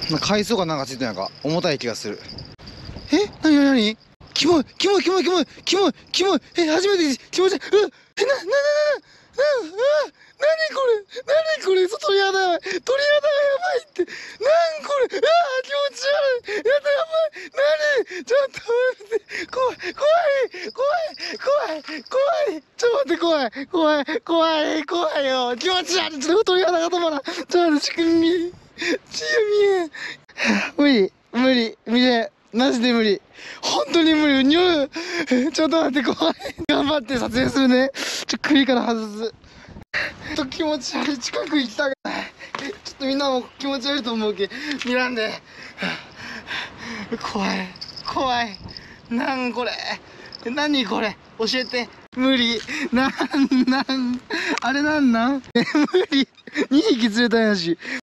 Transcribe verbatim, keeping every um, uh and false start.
な海藻がなんかついてないか重たい気がする。え、なになになに、キモいキモいキモいキモいキモいキモい、え、初めて気持ちいい。うわ、え、な、な、な、な、な、な、うわ、なにこれ、なにこれ、鳥肌やばい、鳥肌がやばいって、なんこれ、うわ、気持ち悪い、やだ、やばい、なに、ちょっと待って、怖い、怖い、怖い、怖い、怖い、ちょっと待って、怖い、怖い、怖い、怖いよ、気持ち悪い、ちょっと鳥肌が止まらん、ちょっと待って、仕組み、血が見えん、無理、無理、見れん。マジで無理。本当に無理。にょう。ちょっと待って、怖い。頑張って撮影するね。ちょ、首から外す。ちょっと気持ち悪い。近く行きたくない。ちょっとみんなも気持ち悪いと思うけ。見らんで。怖い。怖い。なんこれ。何これ。教えて。無理。なん、なん。あれなんなん無理。にひき釣れたんやし。